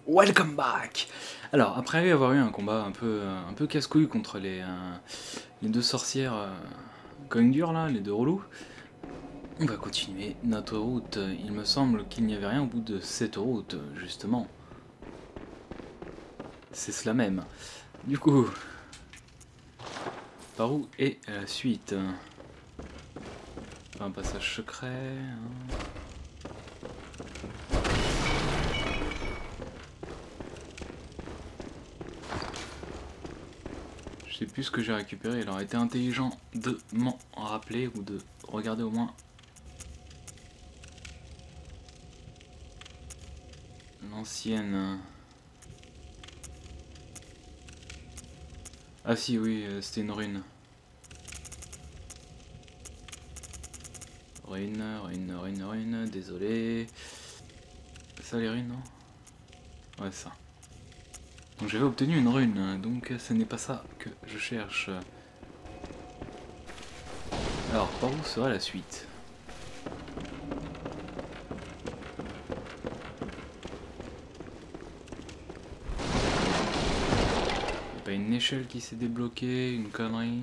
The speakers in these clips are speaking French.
Welcome back. Alors, après avoir eu un combat un peu casse-couille contre les deux sorcières going dur là, les deux relous, on va continuer notre route. Il me semble qu'il n'y avait rien au bout de cette route, justement. C'est cela même. Du coup, par où est la suite? Un passage secret. Hein. Je sais plus ce que j'ai récupéré, il aurait été intelligent de m'en rappeler ou de regarder au moins l'ancienne. Ah si oui, c'était une rune. Rune, désolé. Ça les runes, non? Ouais, ça. Donc j'avais obtenu une rune, donc ce n'est pas ça que je cherche. Alors, par où sera la suite? Y'a pas une échelle qui s'est débloquée, une connerie?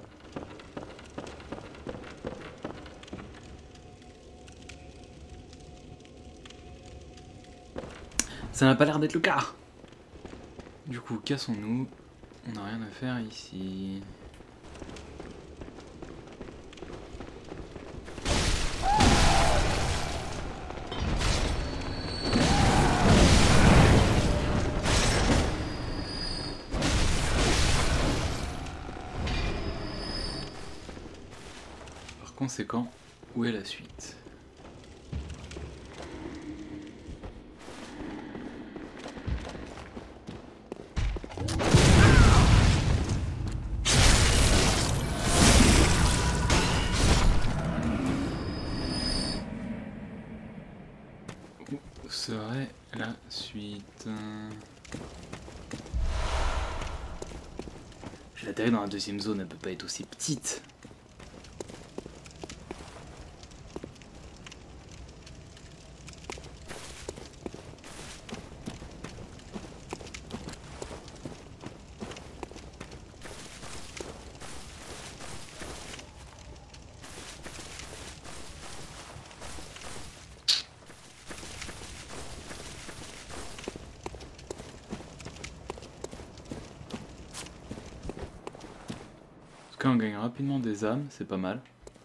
Ça n'a pas l'air d'être le cas. Du coup, cassons-nous. On n'a rien à faire ici. Par conséquent, où est la suite ? Où serait la suite? J'ai atterri dans la deuxième zone, elle peut pas être aussi petite. En tout cas, on gagne rapidement des âmes, c'est pas mal.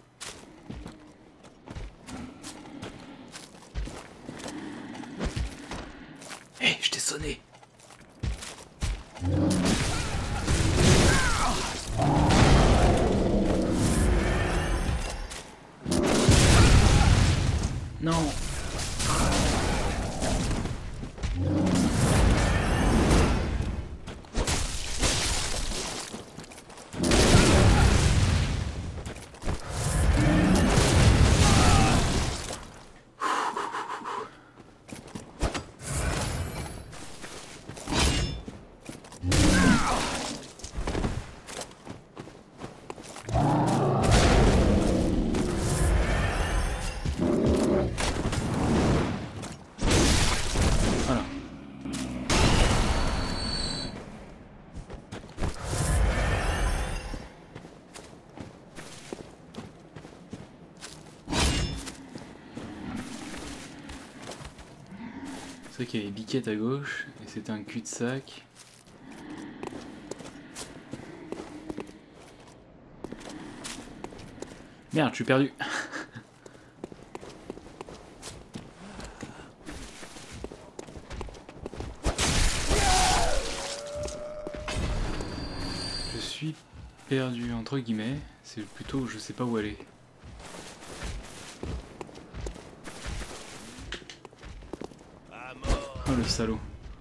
Hé, je t'ai sonné! Non! C'est vrai qu'il y avait Biquette à gauche, et c'était un cul-de-sac. Merde, je suis perdu. Je suis perdu, entre guillemets. C'est plutôt je sais pas où aller. Oh le salaud.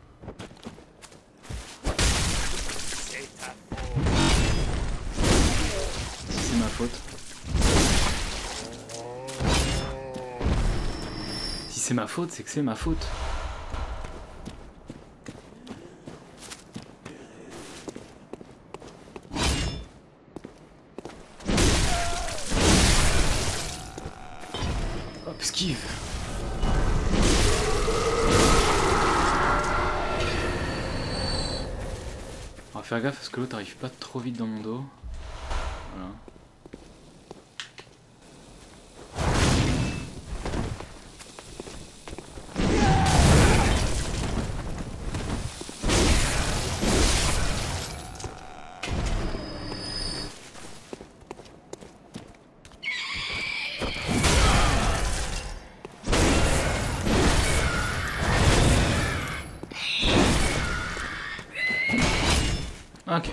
Si c'est ma faute. Si c'est ma faute, c'est que c'est ma faute. Hop, esquive. Alors faire gaffe parce que l'autre arrive pas trop vite dans mon dos. Voilà. Ok.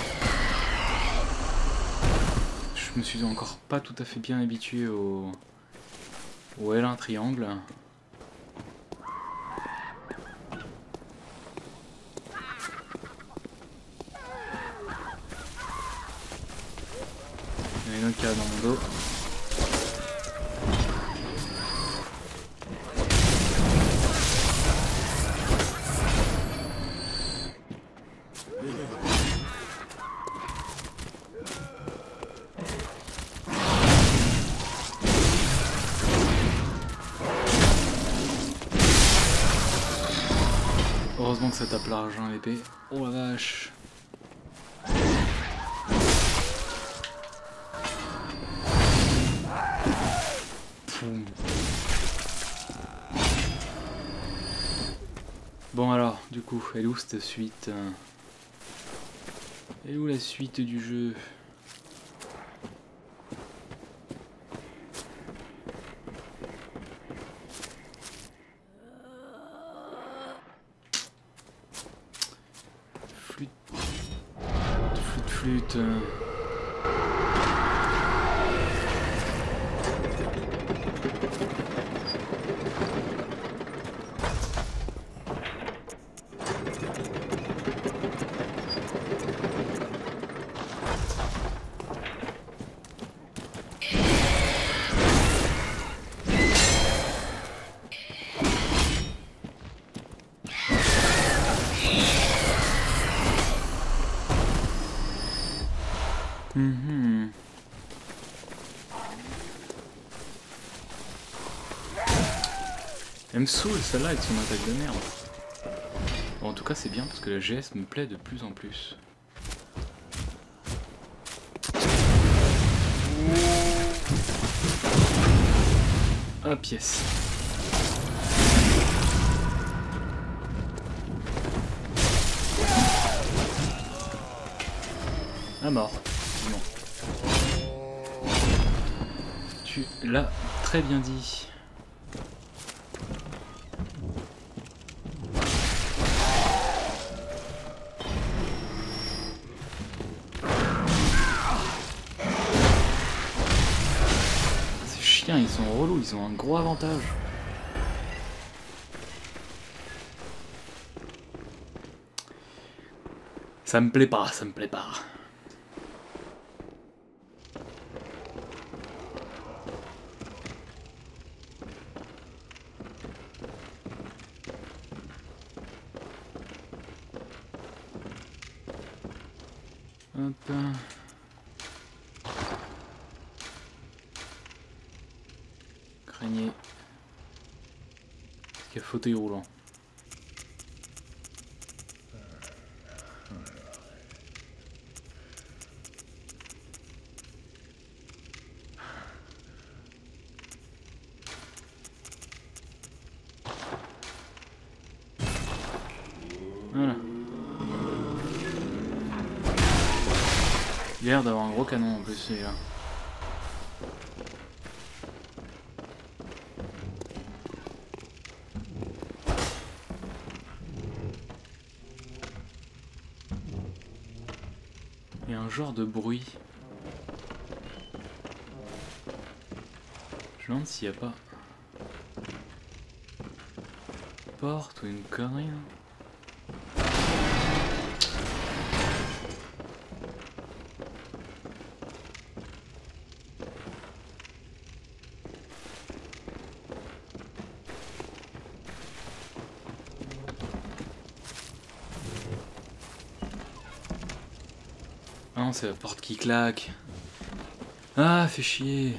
Je me suis encore pas tout à fait bien habitué au L1 triangle. Il y en a une autre qui arrive dans mon dos. Heureusement que ça tape l'argent à l'épée. Oh la vache. Poum. Bon alors, du coup, elle est où cette suite? Elle est où la suite du jeu? Flûte. Elle me saoule celle-là avec son attaque de merde. Bon, en tout cas c'est bien parce que la GS me plaît de plus en plus. Ah pièce. Ah mort. Non. Tu l'as très bien dit. Ces chiens ils sont relous, ils ont un gros avantage. Ça me plaît pas, ça me plaît pas. Hop. Craignez. Est-ce qu'il y a fauteuil roulant? Voilà. Il a l'air d'avoir un gros canon en plus celui-là. Il y a un genre de bruit. Je me demande s'il n'y a pas une porte ou une connerie. Ah non, c'est la porte qui claque. Ah, fait chier.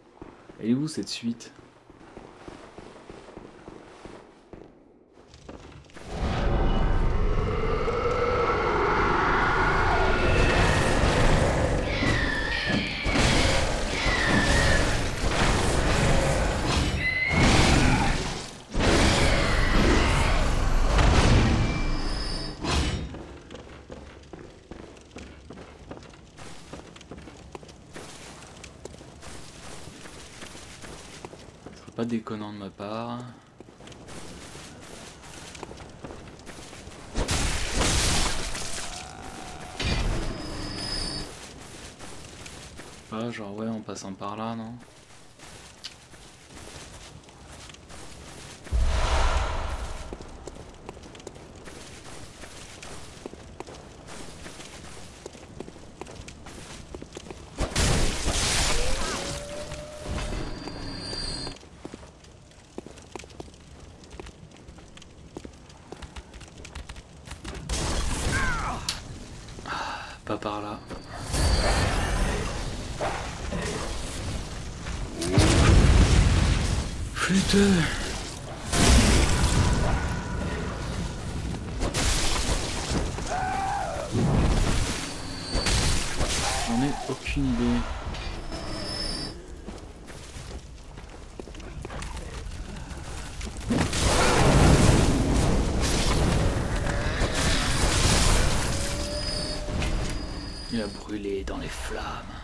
Elle est où cette suite? pas déconnant de ma part. Ah, genre ouais, en passant par là, non? Pas par là. Flûteux. J'en ai aucune idée. Il a brûlé dans les flammes.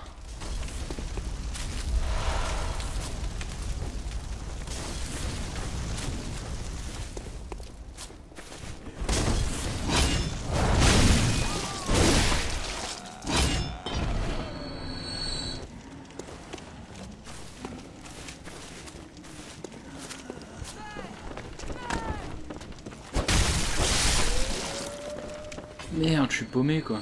Merde, je suis paumé quoi.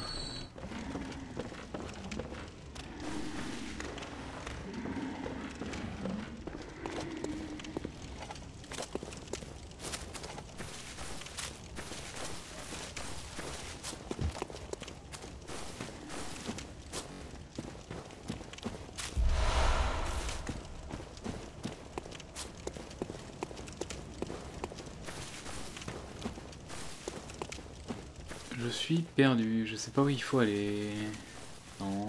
Je suis perdu, je sais pas où il faut aller. Non.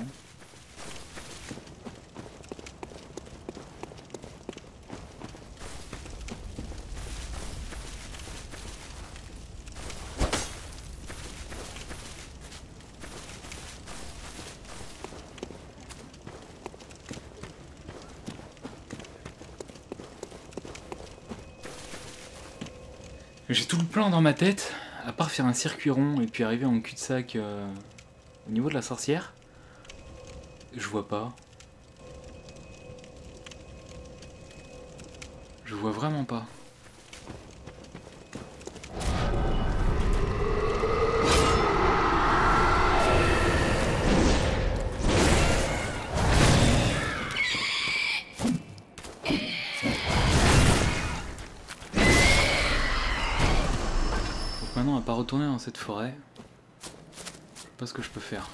J'ai tout le plan dans ma tête, à part faire un circuit rond et puis arriver en cul-de-sac au niveau de la sorcière. Je vois pas. Je vois vraiment pas. Maintenant, à pas retourner dans cette forêt, je sais pas ce que je peux faire.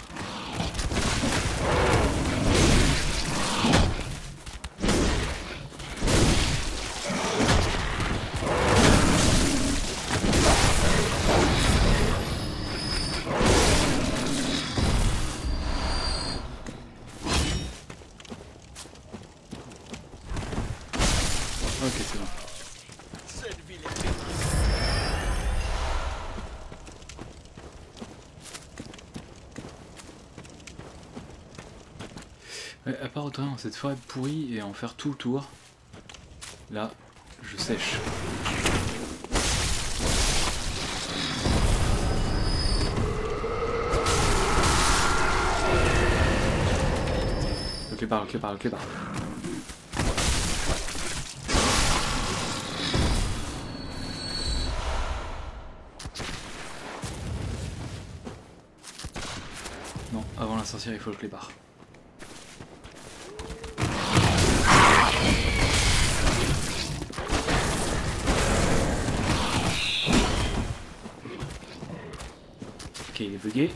Ok, c'est bon. Ouais, à part retourner dans cette forêt pourrie et en faire tout le tour, là, je sèche. Ok, par, ok, par, ok, par. Non, avant la sorcière, il faut le clébard. Ok, il est bugué.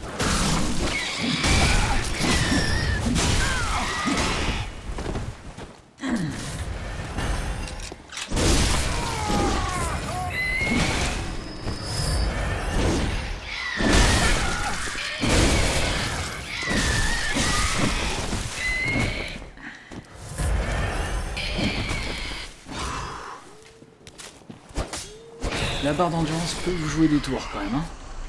La barre d'endurance peut vous jouer des tours quand même, hein.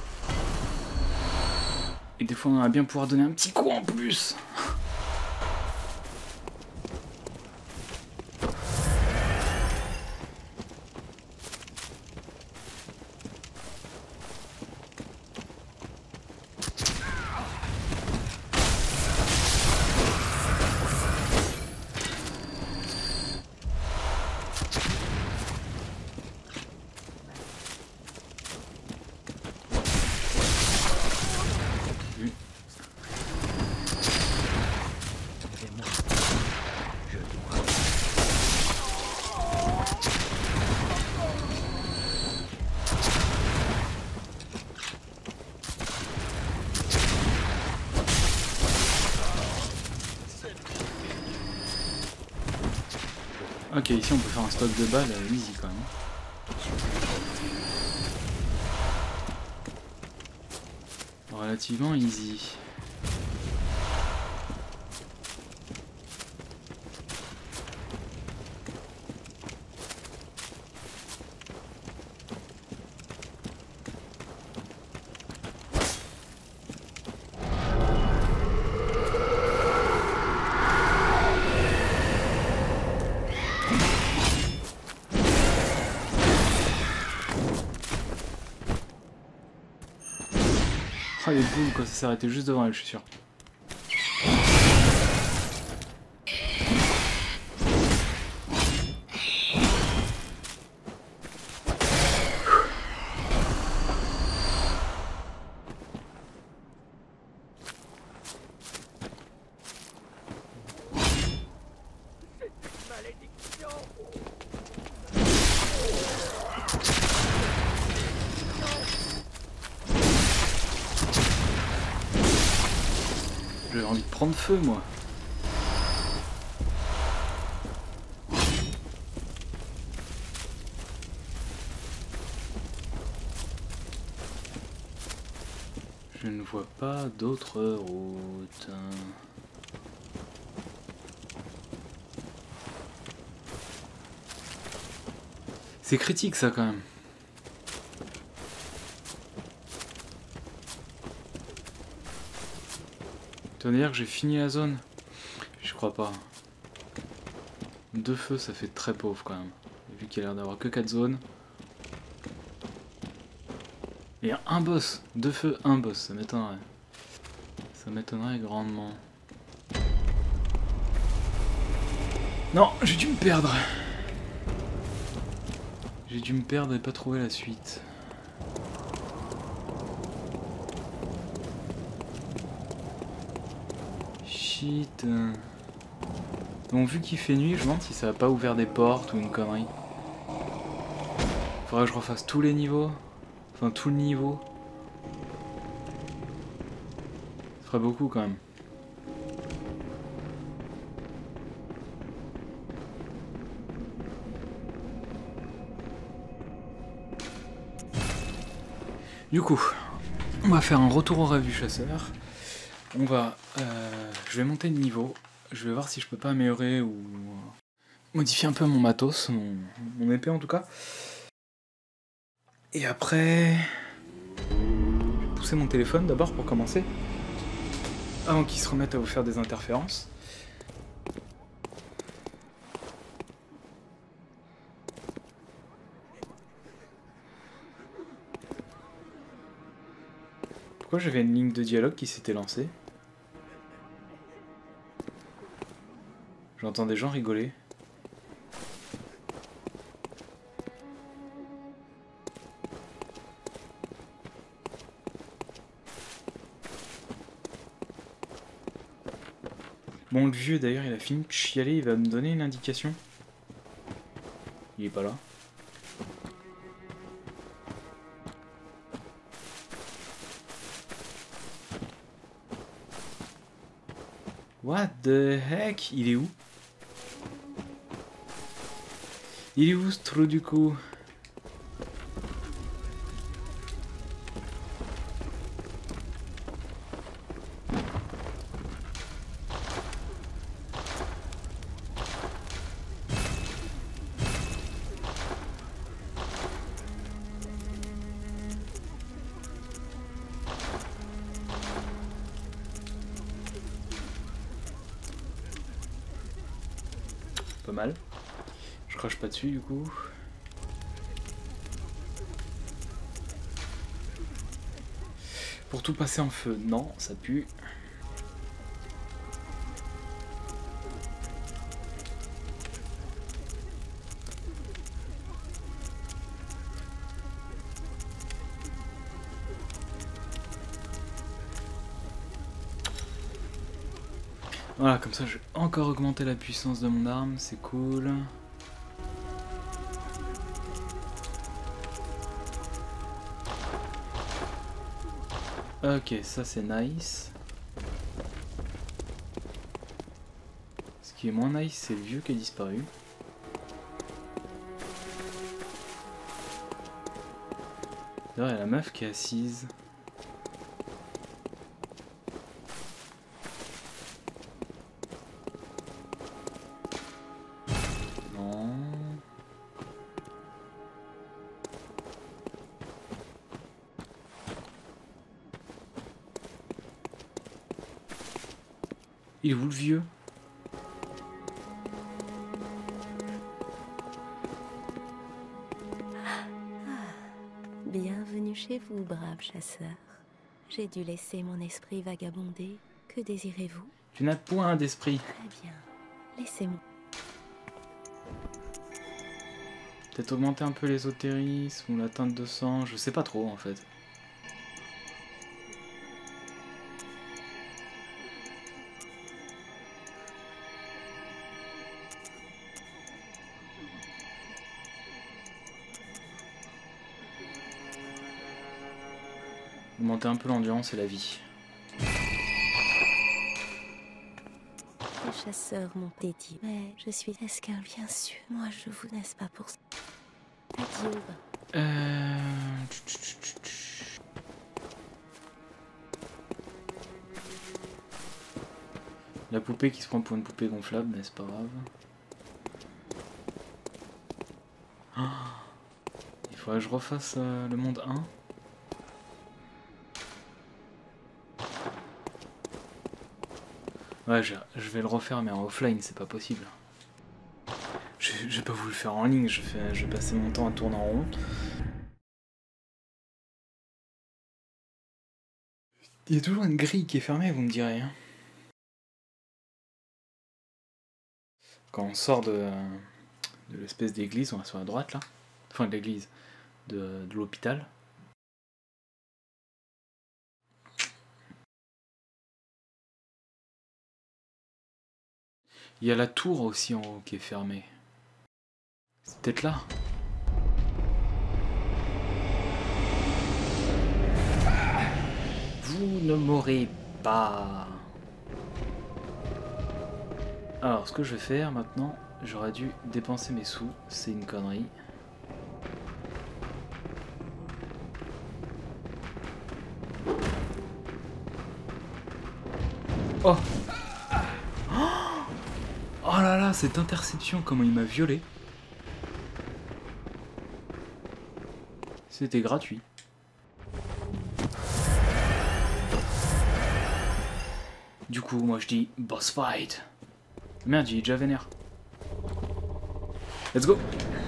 Et des fois on va bien pouvoir donner un petit coup en plus. ici on peut faire un stock de balles easy quand même. Relativement easy. Oh les boules quoi, ça s'est arrêté juste devant elle, je suis sûr. J'ai envie de prendre feu moi. Je ne vois pas d'autre route. C'est critique ça quand même. Tu vas me dire que j'ai fini la zone? Je crois pas. 2 feux ça fait très pauvre quand même. Vu qu'il y a l'air d'avoir que 4 zones. Et un boss, 2 feux, un boss, ça m'étonnerait. Ça m'étonnerait grandement. Non, j'ai dû me perdre. J'ai dû me perdre et pas trouver la suite. Shit. Donc vu qu'il fait nuit, je me demande si ça a pas ouvert des portes ou une connerie. Faudrait que je refasse tous les niveaux. Enfin tout le niveau. Ça ferait beaucoup quand même. Du coup, on va faire un retour au rêve du chasseur. On va... je vais monter de niveau. Je vais voir si je peux pas améliorer ou modifier un peu mon matos, mon épée en tout cas. Et après... je vais pousser mon téléphone d'abord pour commencer. Avant qu'il se remette à vous faire des interférences. Pourquoi j'avais une ligne de dialogue qui s'était lancée? J'entends des gens rigoler. Bon, le vieux d'ailleurs, il a fini de chialer, il va me donner une indication. Il est pas là. What the heck? Il est où? Il est où ce trou du coup? Pas mal. Je crache pas dessus du coup. Pour tout passer en feu, non, ça pue. Voilà, comme ça je vais encore augmenter la puissance de mon arme, c'est cool. Ok, ça c'est nice. Ce qui est moins nice, c'est le vieux qui a disparu. D'ailleurs, il y a la meuf qui est assise. Non. Il est où le vieux? Bienvenue chez vous, brave chasseur. J'ai dû laisser mon esprit vagabonder. Que désirez-vous? Tu n'as point d'esprit. Très bien. Laissez-moi. Peut-être augmenter un peu l'ésotérisme ou la teinte de sang, je sais pas trop en fait. Augmenter un peu l'endurance et la vie. Les chasseurs m'ont dédié. Mais je suis esquin, bien sûr. Moi, je vous laisse pas pour ça. Adieu. La poupée qui se prend pour une poupée gonflable, mais c'est pas grave. Il faudrait que je refasse le monde 1. Ouais, je vais le refaire, mais en offline, c'est pas possible. J'ai pas voulu le faire en ligne, je vais passer mon temps à tourner en rond. Il y a toujours une grille qui est fermée, vous me direz. Hein. Quand on sort de l'espèce d'église, on va sur la droite là. Enfin, de l'église, de l'hôpital. Il y a la tour aussi en haut qui est fermée. C'est peut-être là. Vous ne m'aurez pas. Alors, ce que je vais faire maintenant, j'aurais dû dépenser mes sous. C'est une connerie. Oh! Oh là là, cette interception, comment il m'a violé. C'était gratuit. Du coup, moi je dis boss fight. Merde, il est déjà vénère. Let's go!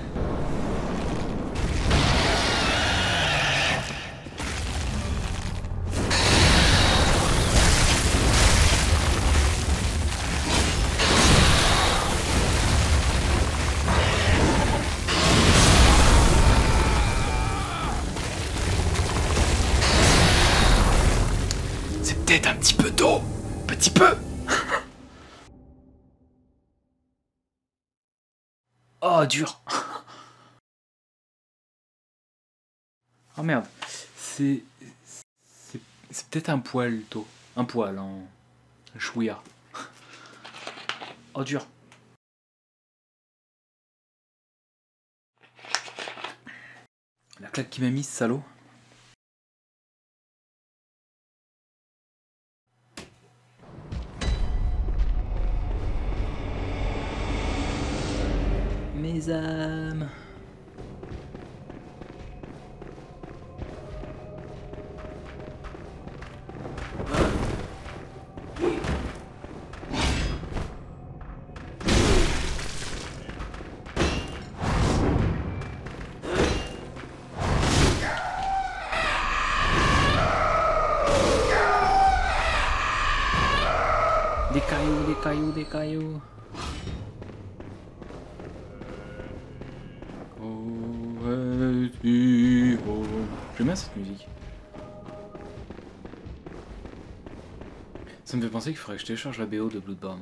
C'est peut-être un petit peu d'eau. Petit peu. Oh, dur. Oh merde. C'est peut-être un poil d'eau. Un poil en chouïa. Oh, dur. La claque qui m'a mise, salaud. Mes âmes. Des cailloux, des cailloux, des cailloux. J'aime bien cette musique. Ça me fait penser qu'il faudrait que je télécharge la BO de Bloodborne.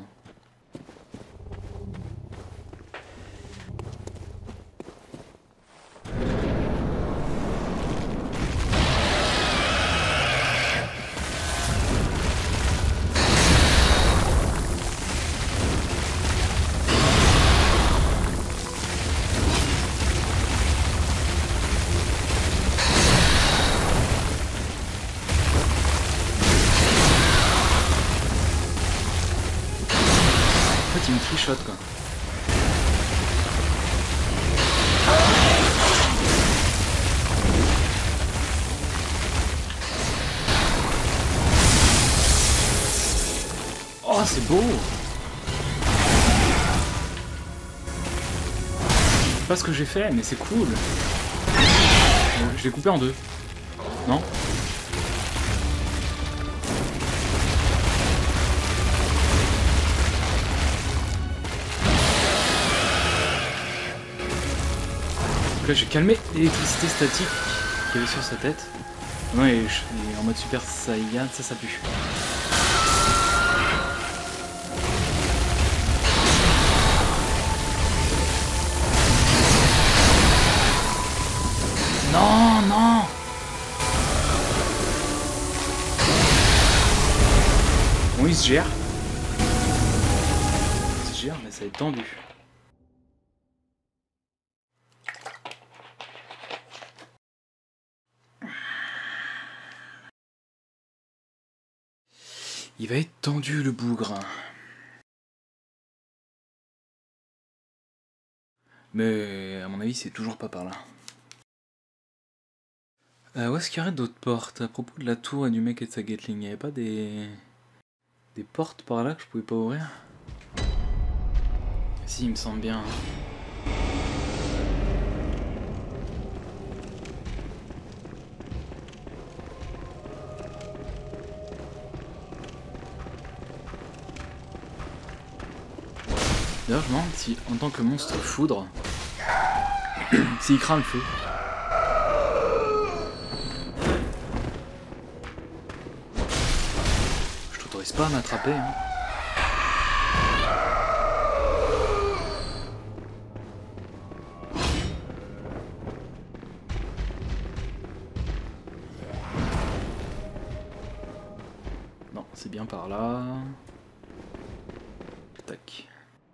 shot quoi. Oh c'est beau. C'est pas ce que j'ai fait mais c'est cool. Je l'ai coupé en deux. Non? Donc là j'ai calmé l'électricité statique qu'il y avait sur sa tête. Non, il est en mode Super Saiyan, ça pue. Non, non. Bon, il se gère. Il se gère, mais ça est tendu. Il va être tendu le bougre. Mais à mon avis, c'est toujours pas par là. Où est-ce qu'il y aurait d'autres portes? À propos de la tour et du mec et de sa Gatling, il n'y avait pas des portes par là que je pouvais pas ouvrir? Si, il me semble bien. D'ailleurs, je me demande si, en tant que monstre foudre, s'il craint le feu. Je t'autorise pas à m'attraper, hein. Non, c'est bien par là. Tac.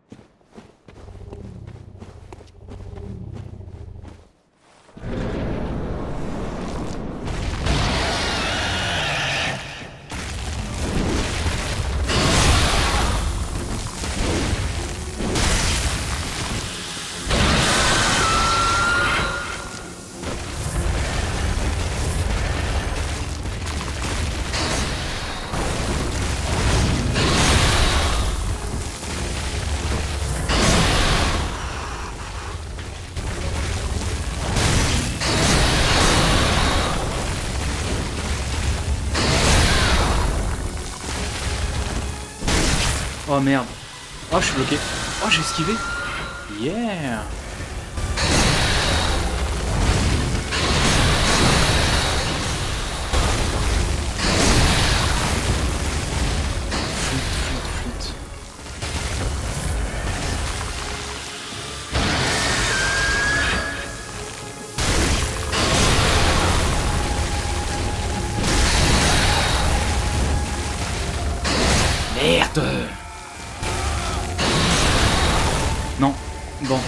Oh merde. Oh, je suis bloqué. Oh, j'ai esquivé. Yeah. Flûte. Merde. Non, bon.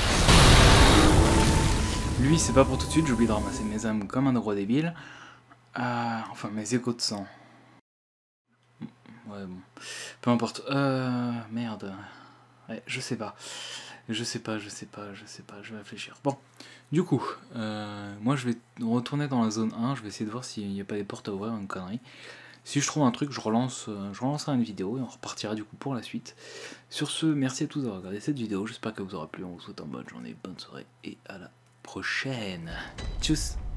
Lui, c'est pas pour tout de suite, j'oublie de ramasser mes âmes comme un gros débile. Enfin, mes échos de sang. Ouais, bon. Peu importe. Merde. Ouais, je sais pas. Je vais réfléchir. Bon, du coup, moi je vais retourner dans la zone 1, je vais essayer de voir s'il n'y a pas des portes à ouvrir, une connerie. Si je trouve un truc, je relancerai une vidéo et on repartira du coup pour la suite. Sur ce, merci à tous d'avoir regardé cette vidéo, j'espère qu'elle vous aura plu, on vous souhaite en bonne journée, bonne soirée et à la prochaine. Tchuss.